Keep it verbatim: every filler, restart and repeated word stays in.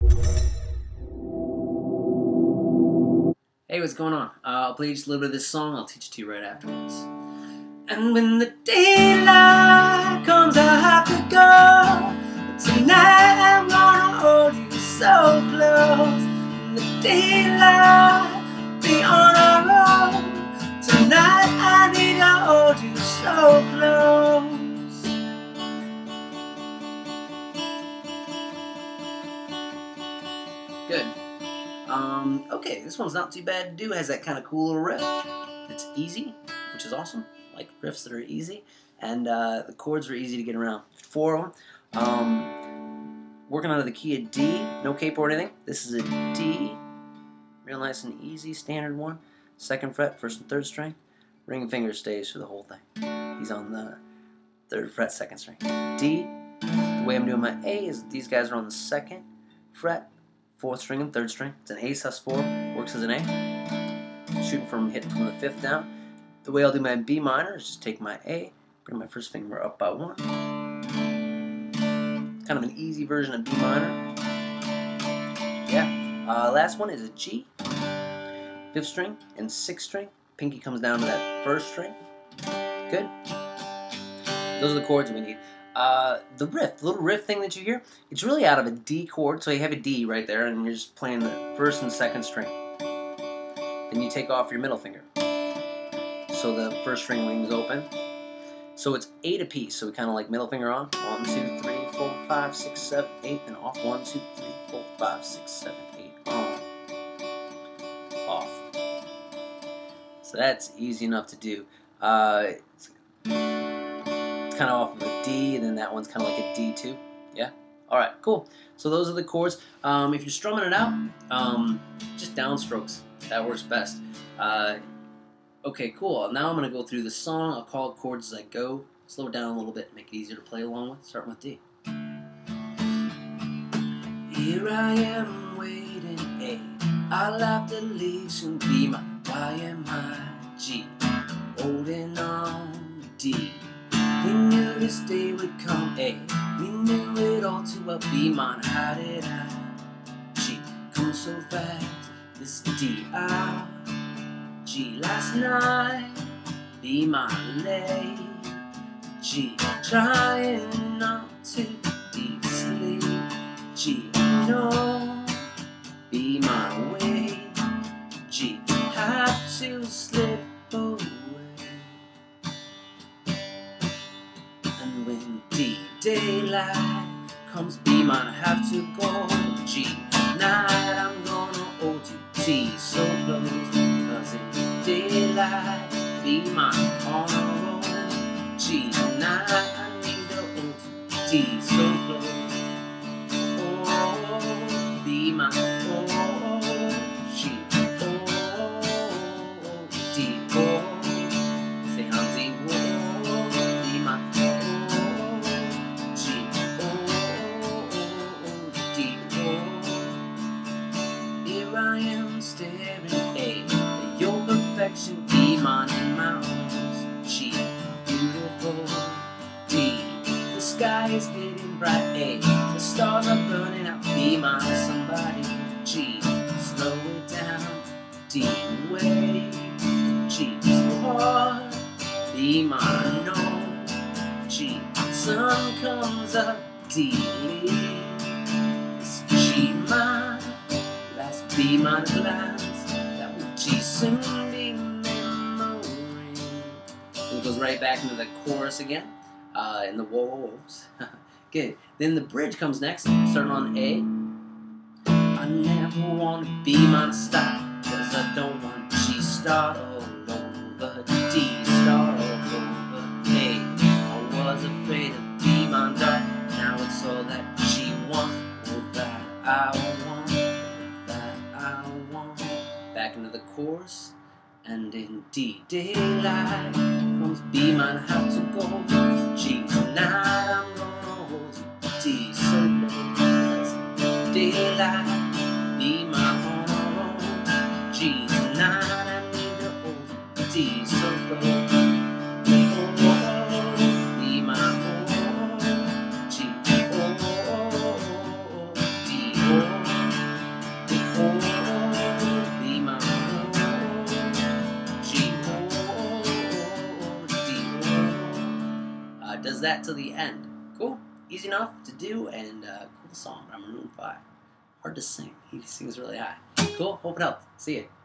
Hey, what's going on? Uh, I'll play just a little bit of this song. I'll teach it to you right afterwards. And when the daylight comes, I have to go. But tonight I'm gonna hold you so close. When the daylight be on our own. Tonight I need to hold you so close. Good. Um, okay, this one's not too bad to do. It has that kind of cool little riff. It's easy, which is awesome. I like riffs that are easy. And uh, the chords are easy to get around. Four of them. Um, working out of the key of D. No capo or anything. This is a D. Real nice and easy, standard one. Second fret, first and third string. Ring finger stays for the whole thing. He's on the third fret, second string. D. The way I'm doing my A is these guys are on the second fret, fourth string and third string. It's an A sus four, works as an A. Shooting from hitting from the fifth down. The way I'll do my B minor is just take my A, bring my first finger up by one. Kind of an easy version of B minor. Yeah. Uh, last one is a G, fifth string and sixth string. Pinky comes down to that first string. Good. Those are the chords we need. Uh, the riff, the little riff thing that you hear, it's really out of a D chord, so you have a D right there, and you're just playing the first and second string. Then you take off your middle finger. So the first string wings open. So it's eight apiece, so we kind of like middle finger on. One, two, three, four, five, six, seven, eight, and off. One, two, three, four, five, six, seven, eight, on. Off. So that's easy enough to do. Uh, it's, kind of off of a D, and then that one's kind of like a D too. Yeah? Alright, cool. So those are the chords. Um, if you're strumming it out, um, just downstrokes. That works best. Uh, okay, cool. Now I'm going to go through the song. I'll call it chords as I go. Slow it down a little bit, make it easier to play along with. Starting with D. Here I am waiting, A. I'll have to leave soon, B. My Y and my G. Holding on D. We knew this day would come, A. We knew it all too well, B minor. How did I, G, come so fast? This D, I, G last night, B minor late, G, trying not to deep sleep, G, no, B minor wait, G, have to slip away. When D, daylight comes, B minor, have to go, G, night, I'm gonna hold you, T, so close, cause in daylight, B minor, on a roll, G, night, I need to hold you, T, so close, oh, B minor, oh, G, oh, D, oh, say how D, oh, B minor, staring A, your perfection, B minor in my arms, G, beautiful, D, the sky is getting bright, A, the stars are burning out, B minor, somebody, G, slow it down, D, wait, G, so hard, B minor, no, G, sun comes up, D, this G minor, B minor glance, that would G soon be memory. And it goes right back into the chorus again, uh, in the wolves. Good. Then the bridge comes next, starting on A. I never want to B minor stop, cause I don't want G start all over, D start all over A. I was afraid of B minor dark, now it's all that G wants, all that I want. Back into the chorus, and in D, daylight comes, B minor, have to go, G, tonight I'm gonna hold you, D, so close, daylight, B minor on a roll, G, tonight I need to hold you, D, so close, oh, B minor, G, oh, D, oh. does that till the end. Cool, easy enough to do, and uh, cool song by Maroon five. Hard to sing. He sings really high. Cool. Hope it helped. See ya.